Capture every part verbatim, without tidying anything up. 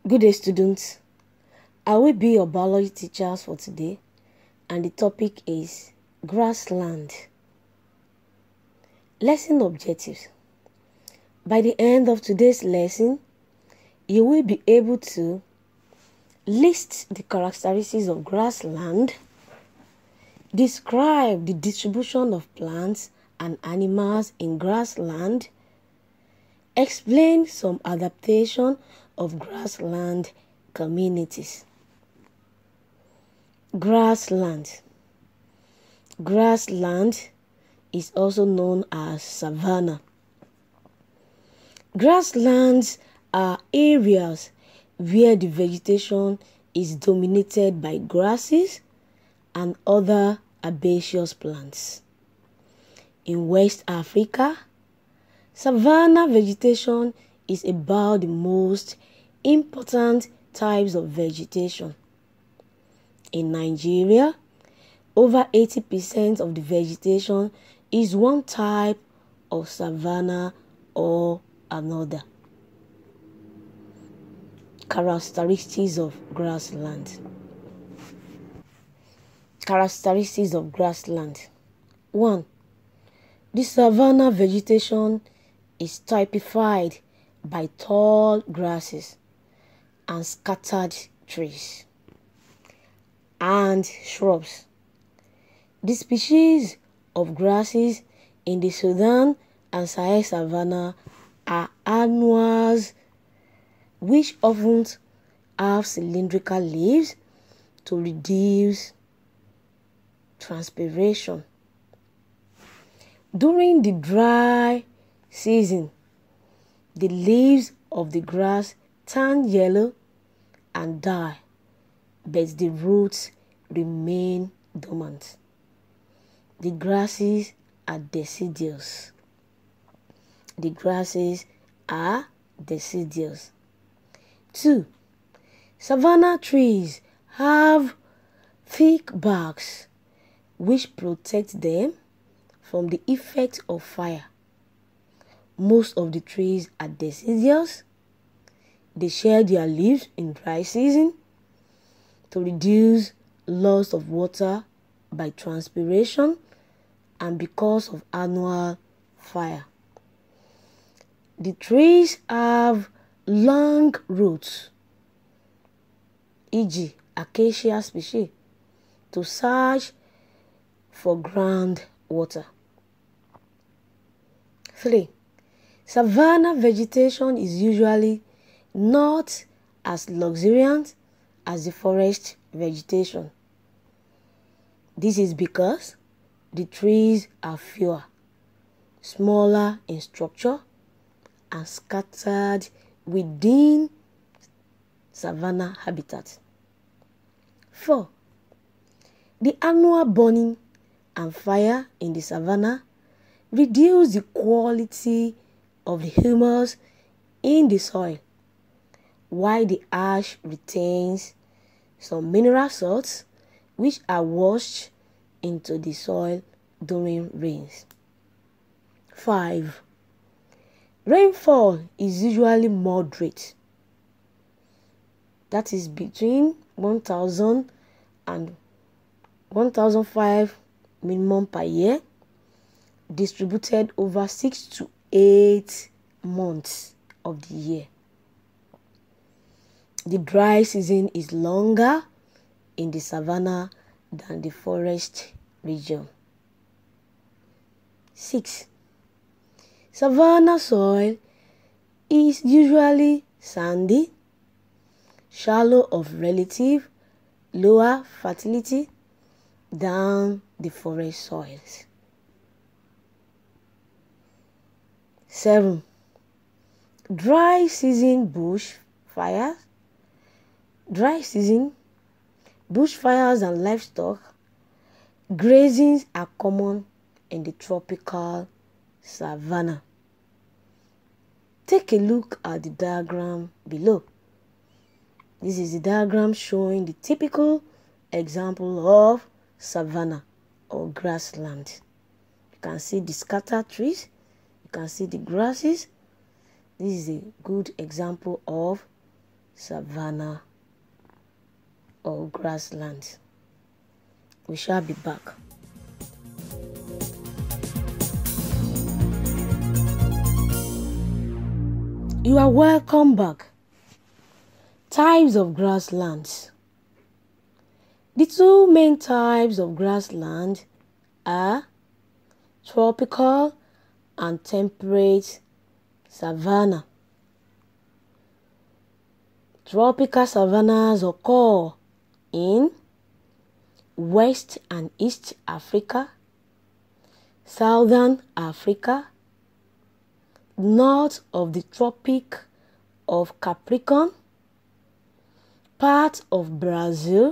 Good day, students. I will be your biology teachers for today, and the topic is grassland. Lesson objectives. By the end of today's lesson, you will be able to list the characteristics of grassland, describe the distribution of plants and animals in grassland, explain some adaptation of grassland communities. Grassland. Grassland is also known as savanna. Grasslands are areas where the vegetation is dominated by grasses and other herbaceous plants. In West Africa, savanna vegetation is about the most important types of vegetation. In Nigeria, over eighty percent of the vegetation is one type of savanna or another. Characteristics of grassland. Characteristics of grassland. one. The savanna vegetation is typified by tall grasses and scattered trees and shrubs. The species of grasses in the Sudan and Sahel savanna are annuals, which often have cylindrical leaves to reduce transpiration. During the dry season, the leaves of the grass turn yellow and die, but the roots remain dormant. The grasses are deciduous. The grasses are deciduous. two. Savanna trees have thick barks which protect them from the effect of fire. Most of the trees are deciduous. They shed their leaves in dry season to reduce loss of water by transpiration and because of annual fire. The trees have long roots, for example acacia species, to search for groundwater. three. Savanna vegetation is usually not as luxuriant as the forest vegetation. This is because the trees are fewer, smaller in structure, and scattered within savanna habitat. four. The annual burning and fire in the savanna reduce the quality of the humus in the soil, while the ash retains some mineral salts which are washed into the soil during rains. five. Rainfall is usually moderate, that is between one thousand and one thousand five minimum per year, distributed over six to eight months of the year. The dry season is longer in the savanna than the forest region. six. Savanna soil is usually sandy, shallow, of relative lower fertility than the forest soils. seven. Dry season bush fires. Dry season bushfires and livestock grazings are common in the tropical savanna. Take a look at the diagram below. This is the diagram showing the typical example of savanna or grassland. You can see the scattered trees, you can see the grasses. This is a good example of savanna or grassland. We shall be back. You are welcome back. Types of grasslands. The two main types of grassland are tropical and temperate savanna. Tropical savannas occur in West and East Africa, Southern Africa, north of the Tropic of Capricorn, part of Brazil,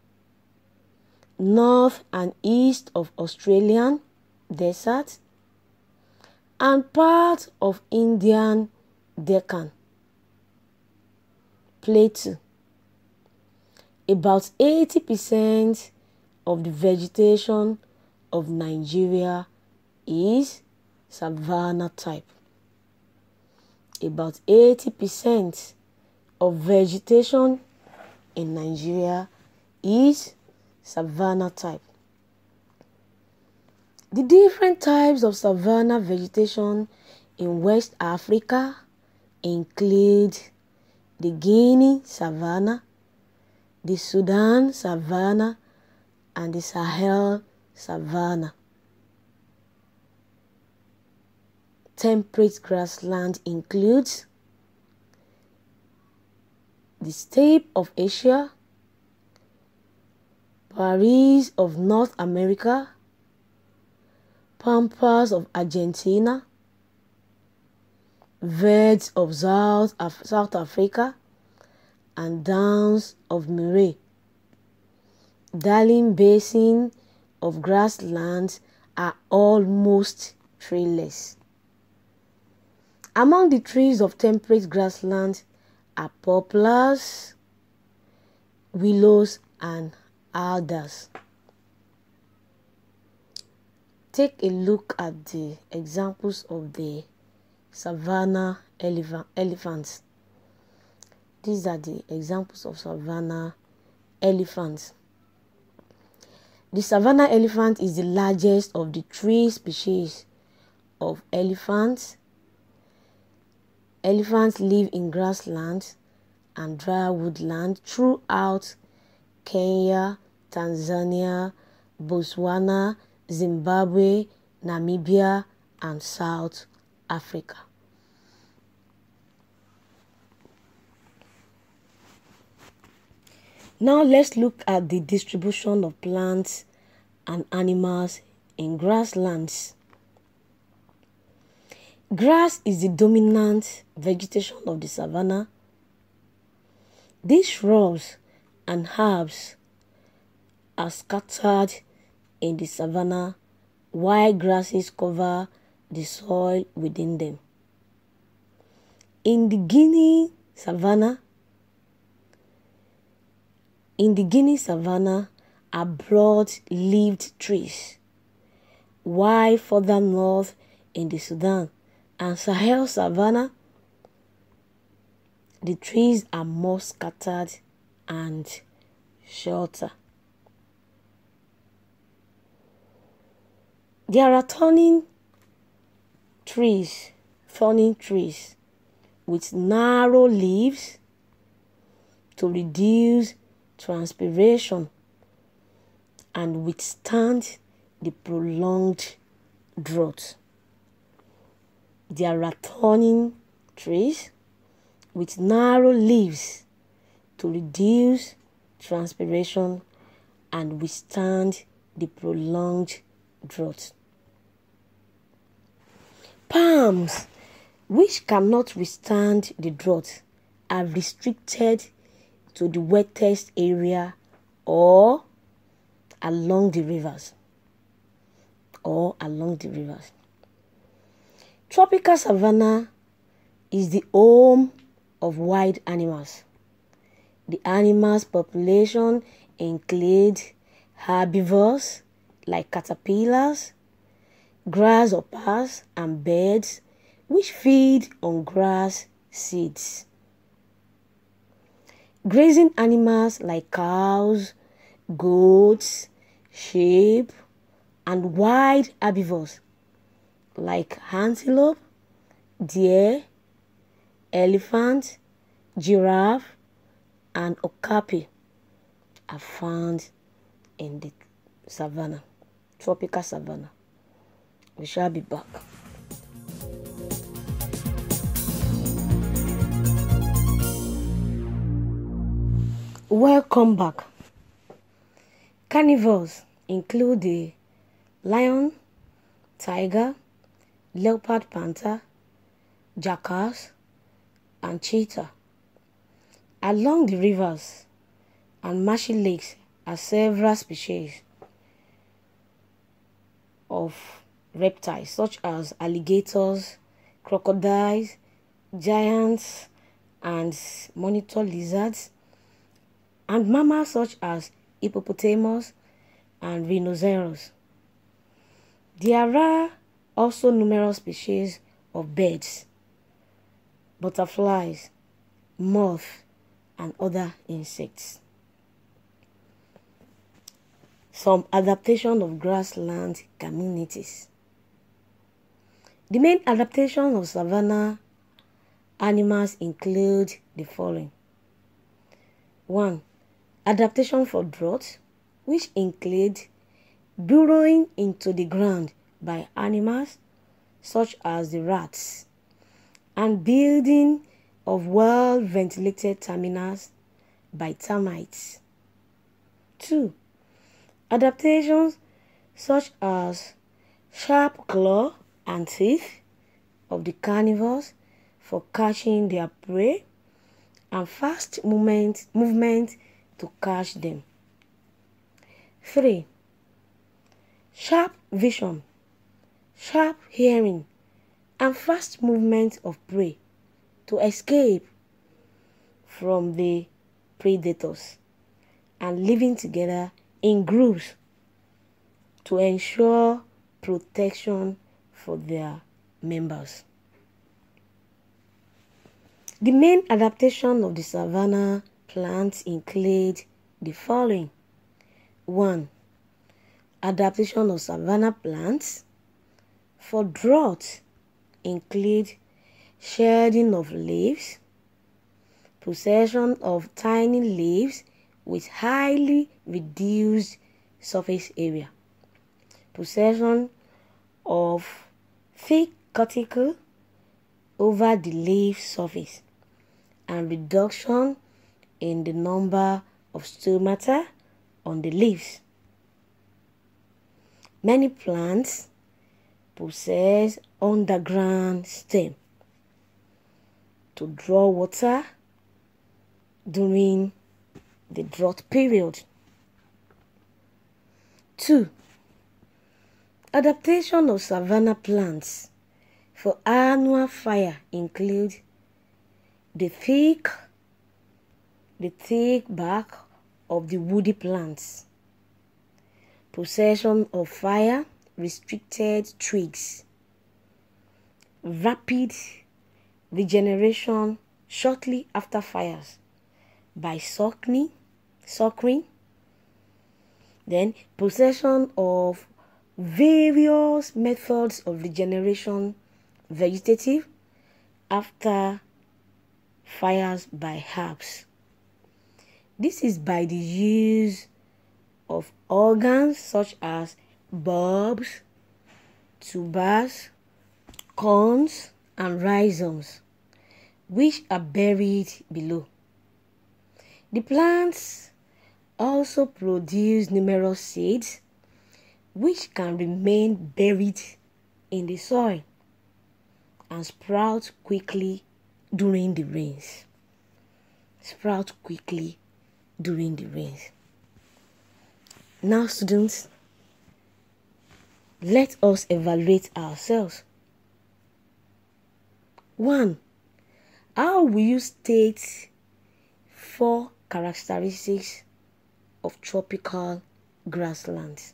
north and east of Australian desert, and part of Indian Deccan Plateau. About eighty percent of the vegetation of Nigeria is savanna type. About eighty percent of vegetation in Nigeria is savanna type. The different types of savanna vegetation in West Africa include the Guinea savanna, the Sudan savanna, and the Sahel savanna. Temperate grassland includes the steppe of Asia, prairies of North America, pampas of Argentina, verds of South, Af South Africa, and downs of Murray. Darling basin of grasslands are almost treeless. Among the trees of temperate grasslands are poplars, willows, and alders. Take a look at the examples of the savanna elephant, elephants. These are the examples of savanna elephants. The savanna elephant is the largest of the three species of elephants. Elephants live in grasslands and dry woodland throughout Kenya, Tanzania, Botswana, Zimbabwe, Namibia, and South Africa. Now let's look at the distribution of plants and animals in grasslands. Grass is the dominant vegetation of the savanna. These shrubs and herbs are scattered in the savanna, while grasses cover the soil within them. In the Guinea savanna, in the Guinea savanna are broad-leaved trees, while further north in the Sudan and Sahel savanna, the trees are more scattered and shorter. There are thorning trees, thorny trees with narrow leaves to reduce transpiration and withstand the prolonged drought. There are thorny trees with narrow leaves to reduce transpiration and withstand the prolonged drought. Palms, which cannot withstand the drought, are restricted to the wettest area or along the rivers. Or along the rivers. Tropical savanna is the home of wild animals. The animals' population include herbivores like caterpillars, grasshoppers, and birds which feed on grass seeds. Grazing animals like cows, goats, sheep, and wild herbivores like antelope, deer, elephant, giraffe, and okapi are found in the savannah, tropical savannah. We shall be back. Welcome back. Carnivores include the lion, tiger, leopard, panther, jackass, and cheetah. Along the rivers and marshy lakes are several species of reptiles such as alligators, crocodiles, giants, and monitor lizards, and mammals such as hippopotamus and rhinoceros. There are also numerous species of birds, butterflies, moths, and other insects. Some adaptation of grassland communities. The main adaptations of savanna animals include the following. one. Adaptation for drought, which include burrowing into the ground by animals such as the rats, and building of well-ventilated terminals by termites. two. Adaptations such as sharp claw and teeth of the carnivores for catching their prey, and fast movement, movement to catch them. three. Sharp vision, sharp hearing, and fast movement of prey to escape from the predators, and living together in groups to ensure protection for their members. The main adaptation of the savanna plants include the following. one. Adaptation of savanna plants for drought include shedding of leaves, possession of tiny leaves with highly reduced surface area, possession of thick cuticle over the leaf surface, and reduction in the number of stomata on the leaves. Many plants possess underground stem to draw water during the drought period. two. Adaptation of savanna plants for annual fire include the thick, the thick bark of the woody plants, possession of fire-restricted twigs, rapid regeneration shortly after fires by suckling, suckering, then possession of various methods of regeneration vegetative after fires by herbs. This is by the use of organs such as bulbs, tubers, cones, and rhizomes, which are buried below. The plants also produce numerous seeds, which can remain buried in the soil and sprout quickly during the rains. Sprout quickly during the rains. Now, students, let us evaluate ourselves. One. How will you state four characteristics of tropical grasslands?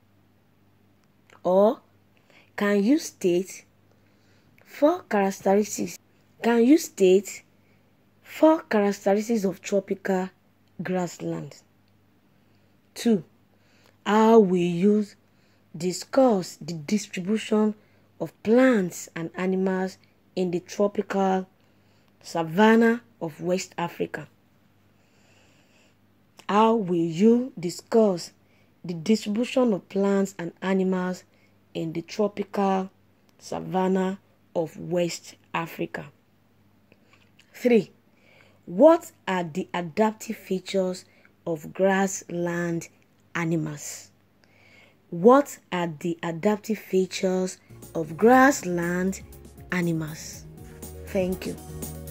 Or can you state four characteristics? Can you state Four characteristics of tropical grassland. Two. How will you discuss the distribution of plants and animals in the tropical savanna of West Africa? How will you discuss the distribution of plants and animals in the tropical savanna of West Africa? Three. What are the adaptive features of grassland animals? What are the adaptive features of grassland animals? Thank you.